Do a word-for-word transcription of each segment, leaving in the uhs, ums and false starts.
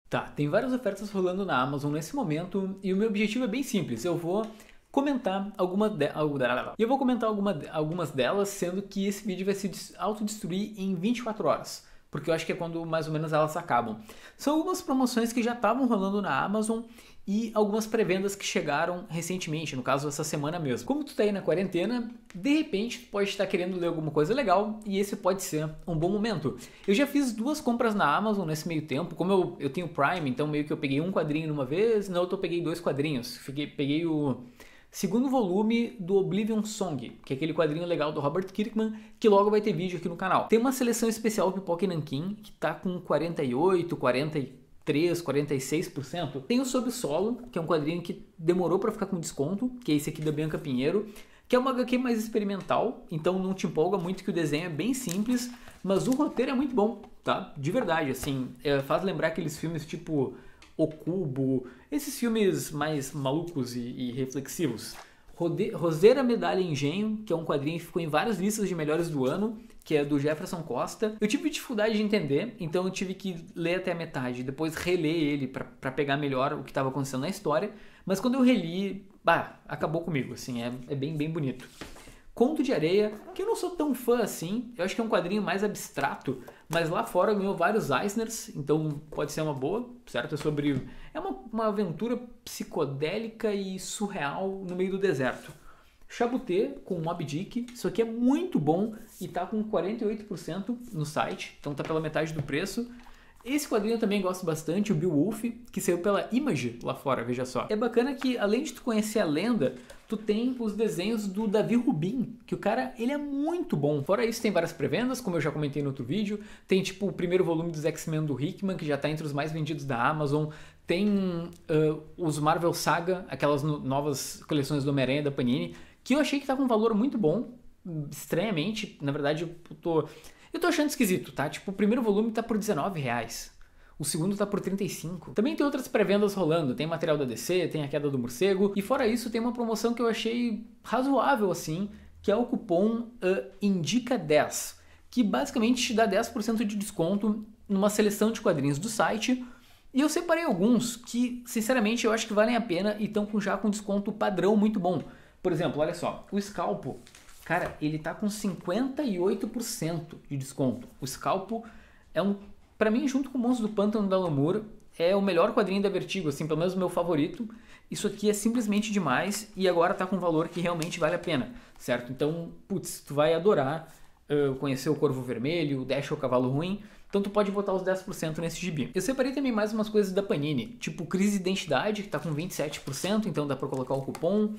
Tá, tem várias ofertas rolando na Amazon nesse momento e o meu objetivo é bem simples. Eu vou comentar alguma de... eu vou comentar alguma... algumas delas, sendo que esse vídeo vai se autodestruir em vinte e quatro horas, porque eu acho que é quando mais ou menos elas acabam. São algumas promoções que já estavam rolando na Amazon e algumas pré-vendas que chegaram recentemente, no caso essa semana mesmo. Como tu tá aí na quarentena, de repente tu pode estar querendo ler alguma coisa legal e esse pode ser um bom momento. Eu já fiz duas compras na Amazon nesse meio tempo, como eu, eu tenho Prime, então meio que eu peguei um quadrinho numa vez, na outra eu peguei dois quadrinhos. Fiquei, peguei o segundo volume do Oblivion Song, que é aquele quadrinho legal do Robert Kirkman, que logo vai ter vídeo aqui no canal. Tem uma seleção especial Pipoca e Nanquim, que tá com quarenta e oito, quarenta e três, quarenta e seis por cento. Tem o Sob o Solo, que é um quadrinho que demorou para ficar com desconto, que é esse aqui da Bianca Pinheiro, que é uma agá quê mais experimental, então não te empolga muito, que o desenho é bem simples, mas o roteiro é muito bom, tá? De verdade, assim, é, faz lembrar aqueles filmes tipo O Cubo, esses filmes mais malucos e, e reflexivos. Rode Roseira, Medalha e Engenho, que é um quadrinho que ficou em várias listas de melhores do ano, que é do Jefferson Costa. Eu tive dificuldade de entender, então eu tive que ler até a metade, depois reler ele para pegar melhor o que estava acontecendo na história, mas quando eu reli, bah, acabou comigo, assim, é, é bem, bem bonito. Conto de Areia, que eu não sou tão fã assim, eu acho que é um quadrinho mais abstrato, mas lá fora ganhou vários Eisners, então pode ser uma boa, certo? É sobre... é uma, uma aventura psicodélica e surreal no meio do deserto. Chabutê com Moby Dick, isso aqui é muito bom e tá com quarenta e oito por cento no site, então tá pela metade do preço. Esse quadrinho eu também gosto bastante, o Beowulf, que saiu pela Image lá fora, veja só. É bacana que, além de tu conhecer a lenda, tu tem os desenhos do Davi Rubin, que o cara, ele é muito bom. Fora isso, tem várias pré-vendas, como eu já comentei no outro vídeo. Tem, tipo, o primeiro volume dos X-Men do Hickman, que já tá entre os mais vendidos da Amazon. Tem uh, os Marvel Saga, aquelas no novas coleções do Homem-Aranha da Panini, que eu achei que tá com um valor muito bom, estranhamente. Na verdade, eu tô... Eu tô achando esquisito, tá? Tipo, o primeiro volume tá por dezenove reais. O segundo tá por trinta e cinco. Também tem outras pré-vendas rolando. Tem material da D C, tem a Queda do Morcego. E fora isso, tem uma promoção que eu achei razoável, assim, que é o cupom uh, Indica dez, que basicamente te dá dez por cento de desconto numa seleção de quadrinhos do site. E eu separei alguns que, sinceramente, eu acho que valem a pena e estão com, já com desconto padrão muito bom. Por exemplo, olha só, o Scalpo. Cara, ele tá com cinquenta e oito por cento de desconto. O Scalpo é um, pra mim, junto com o Monstro do Pântano da Lamour, é o melhor quadrinho da Vertigo, assim, pelo menos o meu favorito. Isso aqui é simplesmente demais e agora tá com um valor que realmente vale a pena, certo? Então, putz, tu vai adorar uh, conhecer o Corvo Vermelho, o Dash ou o Cavalo Ruim, então tu pode botar os dez por cento nesse gibi. Eu separei também mais umas coisas da Panini, tipo Crise de Identidade, que tá com vinte e sete por cento, então dá pra colocar o cupom.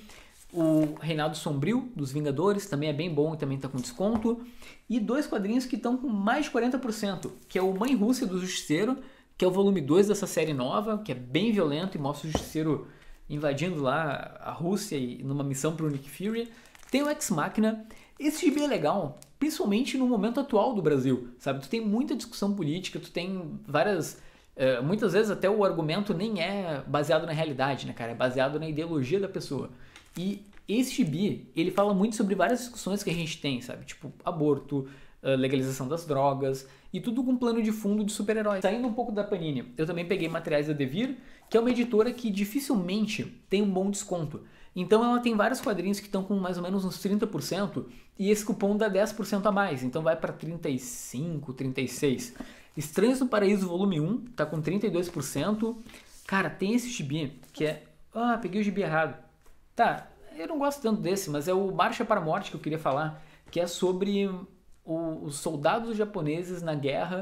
O Reinado Sombrio, dos Vingadores, também é bem bom e também está com desconto. E dois quadrinhos que estão com mais de quarenta por cento, que é o Mãe Rússia do Justiceiro, que é o volume dois dessa série nova, que é bem violento e mostra o Justiceiro invadindo lá a Rússia e numa missão para o Nick Fury. Tem o Ex Machina. Esse gibi é legal, principalmente no momento atual do Brasil, sabe? Tu tem muita discussão política, tu tem várias... Uh, muitas vezes até o argumento nem é baseado na realidade, né, cara? É baseado na ideologia da pessoa. E esse gibi, ele fala muito sobre várias discussões que a gente tem, sabe? Tipo, aborto, legalização das drogas e tudo com plano de fundo de super-heróis. Saindo um pouco da Panini, eu também peguei materiais da Devir, que é uma editora que dificilmente tem um bom desconto. Então ela tem vários quadrinhos que estão com mais ou menos uns trinta por cento e esse cupom dá dez por cento a mais, então vai para trinta e cinco, trinta e seis. Estranhos no Paraíso volume um, tá com trinta e dois por cento. Cara, tem esse gibi que é... Ah, peguei o gibi errado. Tá, eu não gosto tanto desse, mas é o Marcha para a Morte que eu queria falar, que é sobre o, os soldados japoneses na guerra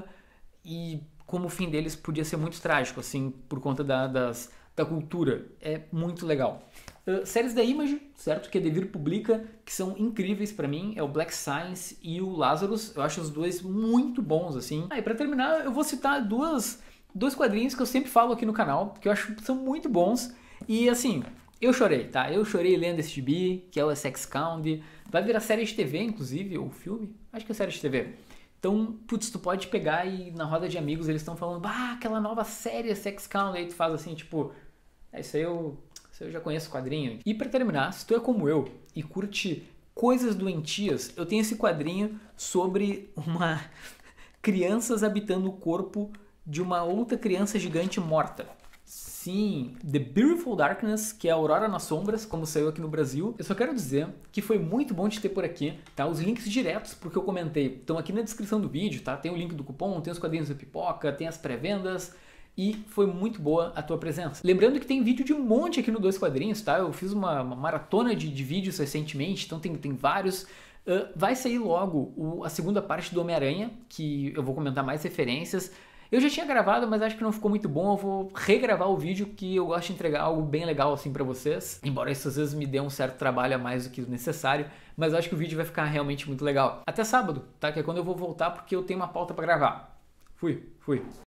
e como o fim deles podia ser muito trágico, assim, por conta da, das, da cultura. É muito legal. Uh, séries da Image, certo? Que a Devir publica, que são incríveis pra mim, é o Black Science e o Lazarus. Eu acho os dois muito bons, assim. Ah, e pra terminar, eu vou citar duas, dois quadrinhos que eu sempre falo aqui no canal, que eu acho que são muito bons. E, assim... Eu chorei, tá? Eu chorei lendo esse gibi, que é o Sex Count. Vai virar série de T V, inclusive, ou filme? Acho que é série de T V. Então, putz, tu pode pegar e na roda de amigos eles estão falando, bah, aquela nova série Sex Count. Aí tu faz assim, tipo, é isso aí eu, isso aí eu já conheço o quadrinho. E pra terminar, se tu é como eu e curte coisas doentias, eu tenho esse quadrinho sobre uma crianças habitando o corpo de uma outra criança gigante morta. Sim, The Beautiful Darkness, que é a Aurora nas Sombras, como saiu aqui no Brasil. Eu só quero dizer que foi muito bom te ter por aqui, tá? Os links diretos porque eu comentei estão aqui na descrição do vídeo, tá? Tem o link do cupom, tem os quadrinhos da pipoca, tem as pré-vendas e foi muito boa a tua presença. Lembrando que tem vídeo de um monte aqui no Dois Quadrinhos, tá? Eu fiz uma, uma maratona de, de vídeos recentemente, então tem, tem vários. Uh, vai sair logo o, a segunda parte do Homem-Aranha, que eu vou comentar mais referências. Eu já tinha gravado, mas acho que não ficou muito bom. Eu vou regravar o vídeo, que eu gosto de entregar algo bem legal assim pra vocês. Embora isso às vezes me dê um certo trabalho a mais do que o necessário, mas eu acho que o vídeo vai ficar realmente muito legal. Até sábado, tá? Que é quando eu vou voltar, porque eu tenho uma pauta pra gravar. Fui, fui.